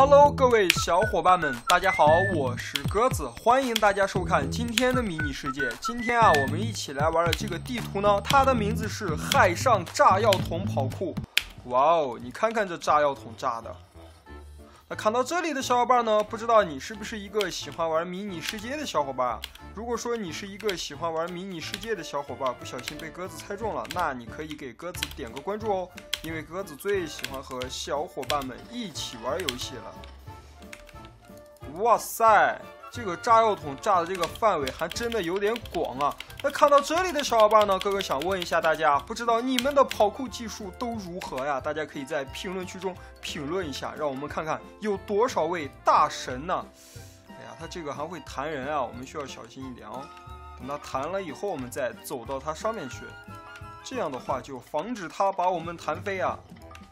Hello， 各位小伙伴们，大家好，我是鸽子，欢迎大家收看今天的迷你世界。今天啊，我们一起来玩的这个地图呢，它的名字是海上炸药桶跑酷。哇哦，你看看这炸药桶炸的。那看到这里的小伙伴呢，不知道你是不是一个喜欢玩迷你世界的小伙伴？如果说你是一个喜欢玩迷你世界的小伙伴，不小心被鸽子猜中了，那你可以给鸽子点个关注哦，因为鸽子最喜欢和小伙伴们一起玩游戏了。哇塞，这个炸药桶炸的这个范围还真的有点广啊！那看到这里的小伙伴呢，哥哥想问一下大家，不知道你们的跑酷技术都如何呀？大家可以在评论区中评论一下，让我们看看有多少位大神呢？哎呀，他这个还会弹人啊，我们需要小心一点哦。等他弹了以后，我们再走到它上面去，这样的话就防止它把我们弹飞啊。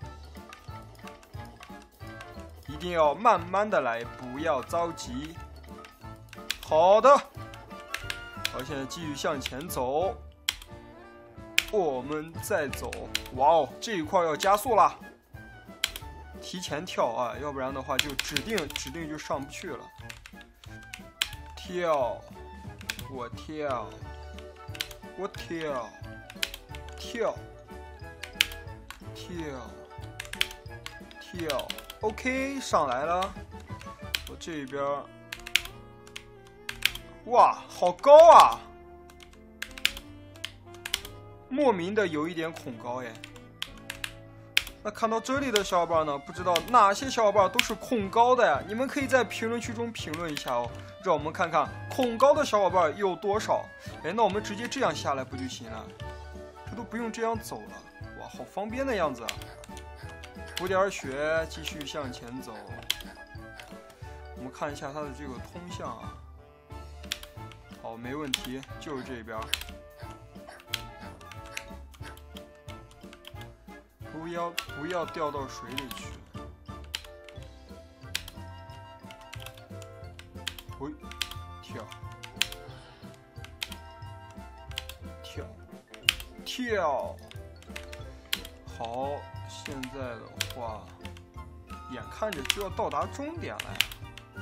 一定要慢慢的来，不要着急。好的，好，现在继续向前走。我们再走。哇哦，这一块要加速啦！提前跳啊，要不然的话就指定就上不去了。跳，我跳，我跳，跳，跳，跳。OK， 上来了。我这边，哇，好高啊！莫名的有一点恐高耶。那看到这里的小伙伴呢，不知道哪些小伙伴都是恐高的呀？你们可以在评论区中评论一下哦，让我们看看恐高的小伙伴有多少。哎，那我们直接这样下来不就行了？这都不用这样走了，哇，好方便的样子啊！补点血，继续向前走。我们看一下它的这个通向啊，好，没问题，就是这边。不要掉到水里去。喂，跳，跳，跳，好。现在的话，眼看着就要到达终点了呀。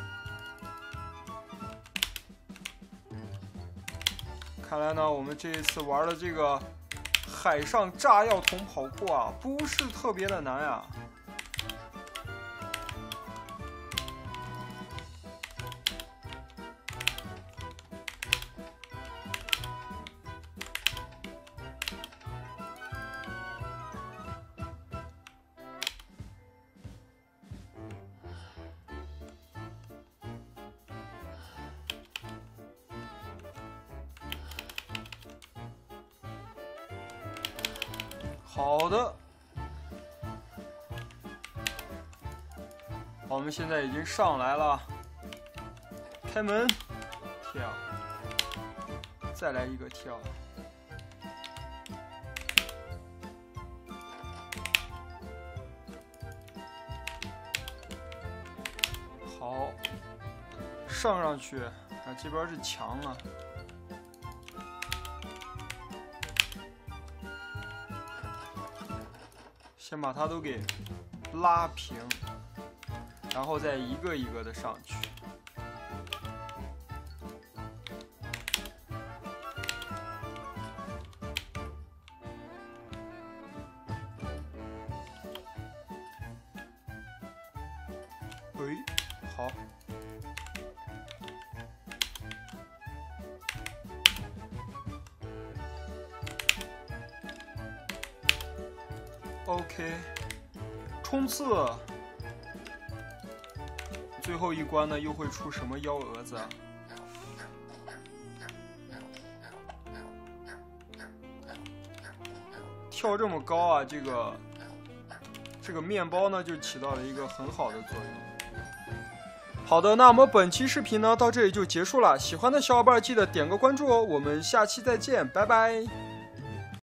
看来呢，我们这一次玩的这个海上炸药桶跑酷啊，不是特别的难呀。好的，好，我们现在已经上来了，开门，跳，再来一个跳，好，上去，啊，这边是墙啊。先把它都给拉平，然后再一个一个的上去。哎，好。OK， 冲刺！最后一关呢，又会出什么幺蛾子啊？跳这么高啊，这个面包呢，就起到了一个很好的作用。好的，那我们本期视频呢，到这里就结束了。喜欢的小伙伴记得点个关注哦，我们下期再见，拜拜。